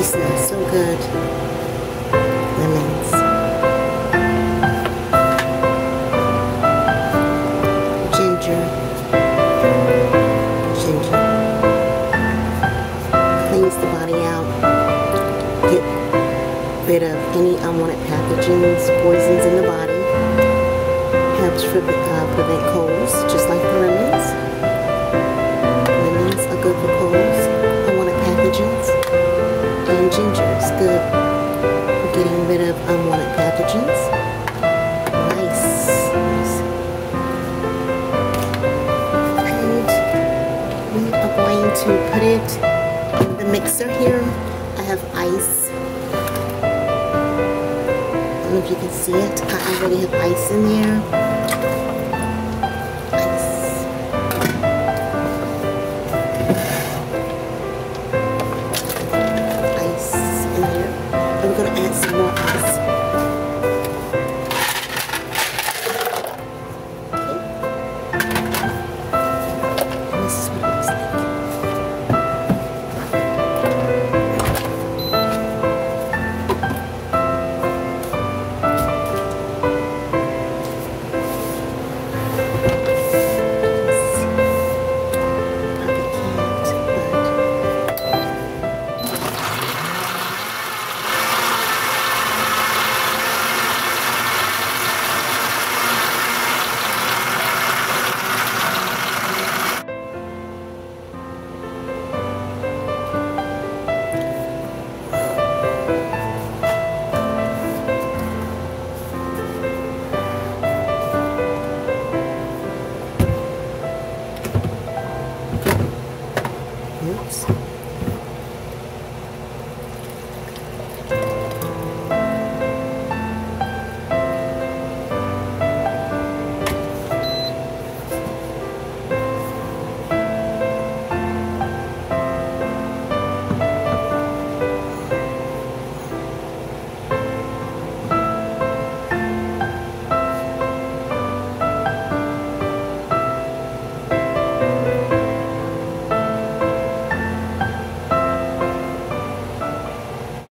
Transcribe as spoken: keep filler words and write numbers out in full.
smells so good. Lemons. Ginger. Ginger. Cleans the body out. Get rid of any unwanted pathogens, poisons in the body. Helps pre uh, prevent colds, just like the lemons. Lemons are good for colds, unwanted pathogens. And ginger is good for getting rid of unwanted pathogens. Nice. And we are going to put it in the mixer here. I have ice. I don't know if you can see it. I already have ice in there. Some more ice. Okay. And this is what it looks like. Oops.